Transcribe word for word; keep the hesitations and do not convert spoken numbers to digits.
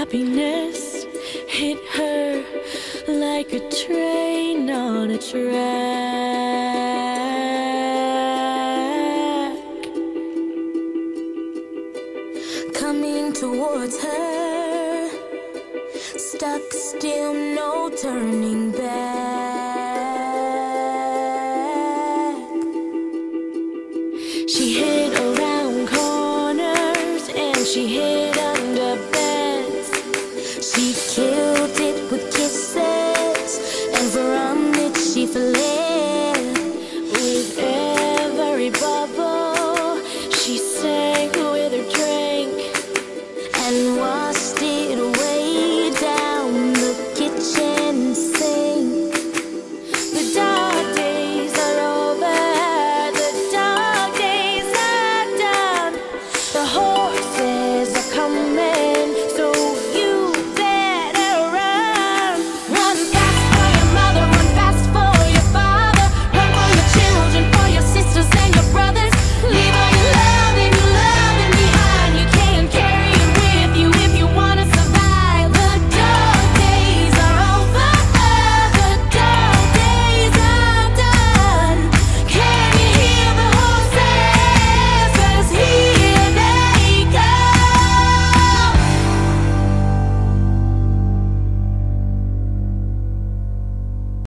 Happiness hit her like a train on a track, coming towards her, stuck still, no turning back. She hid around corners and she hid under beds. She killed